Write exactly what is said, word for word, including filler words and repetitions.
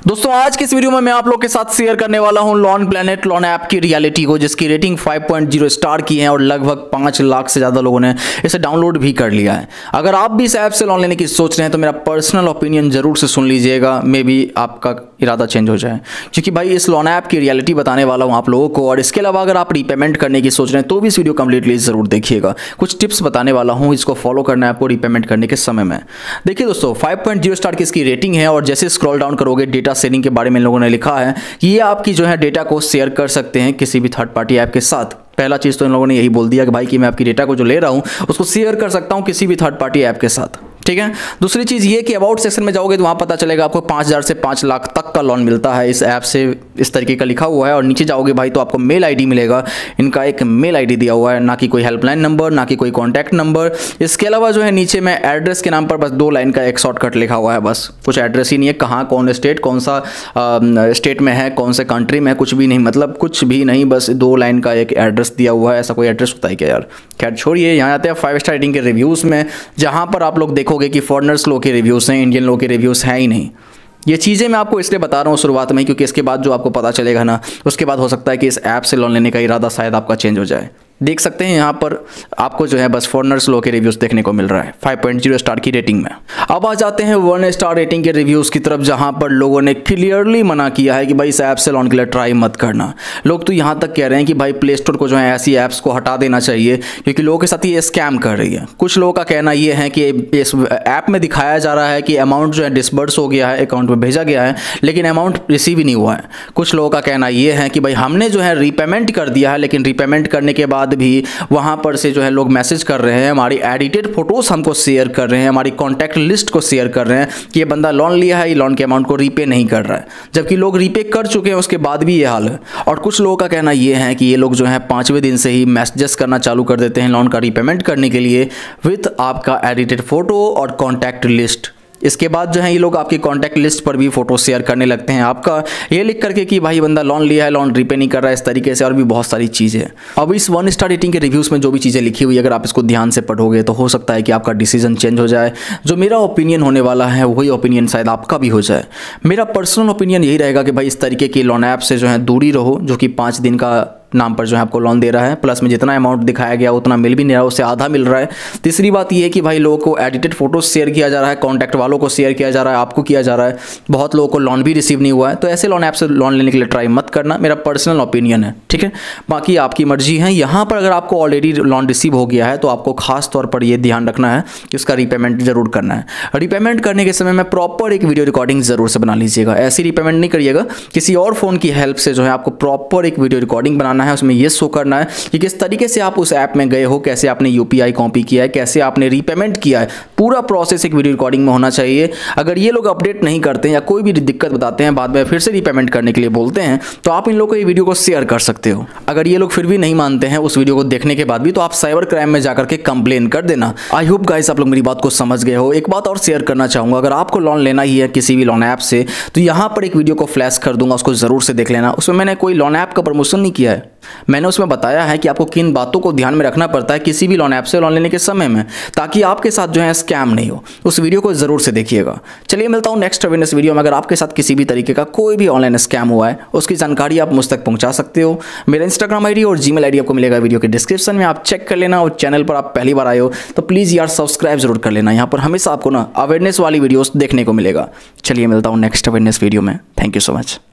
दोस्तों आज की इस वीडियो में मैं आप लोग के साथ शेयर करने वाला हूं लॉन प्लैनेट लॉन ऐप की रियलिटी को, जिसकी rating five point zero star की है और लगभग पाँच लाख से ज़्यादा लोगों ने इसे डाउनलोड भी कर लिया है। अगर आप भी इस ऐप से लॉन लेने की सोच रहे हैं तो मेरा पर्सनल ओपिनियन जरूर से सुन लीजिएगा, मे बी आपका इरादा चेंज हो जाए, क्योंकि भाई इस लॉन ऐप की रियलिटी बताने वाला हूँ आप लोगों को। और इसके अलावा अगर आप रीपेमेंट करने की सोच रहे हैं तो भी इस वीडियो कंप्लीटली जरूर देखिएगा। कुछ टिप्स बताने वाला हूँ, इसको फॉलो करना है आपको रीपेमेंट करने के समय में। देखिए दोस्तों, फाइव पॉइंट ज़ीरो स्टार की इसकी रेटिंग है और जैसे स्क्रॉल डाउन करोगे डेटा शेयरिंग के बारे में लोगों ने लिखा है कि ये आपकी जो है डेटा को शेयर कर सकते हैं किसी भी थर्ड पार्टी ऐप के साथ। पहला चीज़ तो इन लोगों ने यही बोल दिया कि भाई कि मैं आपकी डेटा को जो ले रहा हूँ उसको शेयर कर सकता हूँ किसी भी थर्ड पार्टी ऐप के साथ, ठीक है। दूसरी चीज़ ये कि अबाउट सेक्शन में जाओगे तो वहाँ पता चलेगा आपको पाँच हज़ार से पाँच लाख तक का लोन मिलता है इस ऐप से, इस तरीके का लिखा हुआ है। और नीचे जाओगे भाई तो आपको मेल आईडी मिलेगा, इनका एक मेल आईडी दिया हुआ है, ना कि कोई हेल्पलाइन नंबर, ना कि कोई कॉन्टैक्ट नंबर। इसके अलावा जो है नीचे में एड्रेस के नाम पर बस दो लाइन का एक शॉर्टकट लिखा हुआ है, बस कुछ एड्रेस ही नहीं है, कहाँ कौन स्टेट कौन सा स्टेट में है, कौन से कंट्री में है, कुछ भी नहीं, मतलब कुछ भी नहीं, बस दो लाइन का एक एड्रेस दिया हुआ है। ऐसा कोई एड्रेस होता है क्या यार, खैर छोड़िए। यहाँ आते हैं फाइव स्टार रेटिंग के रिव्यूज़ में, जहाँ पर आप लोग देखोगे कि फॉरेनर्स लोग के रिव्यूज़ हैं, इंडियन लोग के रिव्यूज़ हैं ही नहीं। ये चीज़ें मैं आपको इसलिए बता रहा हूँ शुरुआत में, क्योंकि इसके बाद जो आपको पता चलेगा ना, उसके बाद हो सकता है कि इस ऐप से लोन लेने का इरादा शायद आपका चेंज हो जाए। देख सकते हैं यहाँ पर आपको जो है बस फॉरेनर्स लोग के रिव्यूज़ देखने को मिल रहा है फाइव पॉइंट ज़ीरो स्टार की रेटिंग में। अब आ जाते हैं वन स्टार रेटिंग के रिव्यूज़ की तरफ, जहाँ पर लोगों ने क्लियरली मना किया है कि भाई इस ऐप से लोन के लिए ट्राई मत करना। लोग तो यहाँ तक कह रहे हैं कि भाई प्ले स्टोर को जो है ऐसी ऐप्स को हटा देना चाहिए, क्योंकि लोगों के साथ ये स्कैम कर रही है। कुछ लोगों का कहना ये है कि इस ऐप में दिखाया जा रहा है कि अमाउंट जो है डिसबर्स हो गया है, अकाउंट में भेजा गया है, लेकिन अमाउंट रिसीव ही नहीं हुआ है। कुछ लोगों का कहना ये है कि भाई हमने जो है रीपेमेंट कर दिया है, लेकिन रीपेमेंट करने के बाद भी वहाँ पर से जो है लोग मैसेज कर रहे हैं, हमारी एडिटेड फोटोज हमको शेयर कर रहे हैं, हमारी कॉन्टैक्ट लिस्ट को शेयर कर रहे हैं कि ये बंदा लोन लिया है, ये लोन के अमाउंट को रीपे नहीं कर रहा है, जबकि लोग रीपे कर चुके हैं उसके बाद भी ये हाल है। और कुछ लोगों का कहना ये है कि ये लोग जो है पाँचवें दिन से ही मैसेजेस करना चालू कर देते हैं लोन का रीपेमेंट करने के लिए विथ आपका एडिटेड फोटो और कॉन्टैक्ट लिस्ट। इसके बाद जो है ये लोग आपकी कॉन्टैक्ट लिस्ट पर भी फोटो शेयर करने लगते हैं आपका, ये लिख करके कि भाई बंदा लोन लिया है, लोन रीपे नहीं कर रहा है, इस तरीके से और भी बहुत सारी चीज़ें। अब इस वन स्टार रेटिंग के रिव्यूज़ में जो भी चीज़ें लिखी हुई है, अगर आप इसको ध्यान से पढ़ोगे तो हो सकता है कि आपका डिसीजन चेंज हो जाए। जो मेरा ओपिनियन होने वाला है वही ओपिनियन शायद आपका भी हो जाए। मेरा पर्सनल ओपिनियन यही रहेगा कि भाई इस तरीके की लोन ऐप से जो है दूरी रहो, जो कि पाँच दिन का नाम पर जो है आपको लोन दे रहा है, प्लस में जितना अमाउंट दिखाया गया उतना मिल भी नहीं रहा, उससे आधा मिल रहा है। तीसरी बात ये है कि भाई लोगों को एडिटेड फोटोज शेयर किया जा रहा है, कॉन्टैक्ट वालों को शेयर किया जा रहा है, आपको किया जा रहा है, बहुत लोगों को लोन भी रिसीव नहीं हुआ है। तो ऐसे लोन ऐप से लोन लेने के लिए ट्राई मत करना, मेरा पर्सनल ओपिनियन है, ठीक है। बाकी आपकी मर्जी है। यहाँ पर अगर आपको ऑलरेडी लोन रिसीव हो गया है तो आपको खास तौर पर यह ध्यान रखना है कि उसका रीपेमेंट जरूर करना है। रीपेमेंट करने के समय में प्रॉपर एक वीडियो रिकॉर्डिंग जरूर से बना लीजिएगा। ऐसी रीपेमेंट नहीं करिएगा, किसी और फोन की हेल्प से जो है आपको प्रॉपर एक वीडियो रिकॉर्डिंग बनाना है, उसमें ये शो करना है कि किस तरीके से आप उस ऐप में गए हो, कैसे आपने यूपीआई कॉपी किया है, कैसे आपने रीपेमेंट किया है, पूरा प्रोसेस एक वीडियो रिकॉर्डिंग में होना चाहिए। अगर ये लोग अपडेट नहीं करते हैं या कोई भी दिक्कत बताते हैं, बाद में फिर से रीपेमेंट करने के लिए बोलते हैं, तो आप इन लोगों को ये वीडियो को शेयर कर सकते हो। अगर ये लोग फिर भी नहीं मानते हैं उस वीडियो को देखने के बाद भी, तो आप साइबर क्राइम में जाकर के कंप्लेन कर देना। आई होप गाइस आप लोग मेरी बात को समझ गए हो। एक बात और शेयर करना चाहूंगा, अगर आपको लोन लेना ही है किसी भी लोन ऐप से तो यहाँ पर एक वीडियो को फ्लैश कर दूंगा, उसको जरूर से देख लेना। उसमें मैंने कोई लोन ऐप का प्रमोशन नहीं किया है, मैंने उसमें बताया है कि आपको किन बातों को ध्यान में रखना पड़ता है किसी भी लोन ऐप से लोन लेने के समय में, ताकि आपके साथ जो है स्कैम नहीं हो। उस वीडियो को जरूर से देखिएगा। चलिए मिलता हूं नेक्स्ट अवेयरनेस वीडियो में। अगर आपके साथ किसी भी तरीके का कोई भी ऑनलाइन स्कैम हुआ है उसकी जानकारी आप मुझ तक पहुंचा सकते हो। मेरा इंस्टाग्राम आईडी और जीमेल आईडी आपको मिलेगा वीडियो के डिस्क्रिप्शन में, आप चेक कर लेना। और चैनल पर आप पहली बार आए हो तो प्लीज़ यार सब्सक्राइब जरूर कर लेना, यहाँ पर हमेशा आपको ना अवेयरनेस वाली वीडियोस देखने को मिलेगा। चलिए मिलता हूँ नेक्स्ट अवेयरनेस वीडियो में। Thank you so much.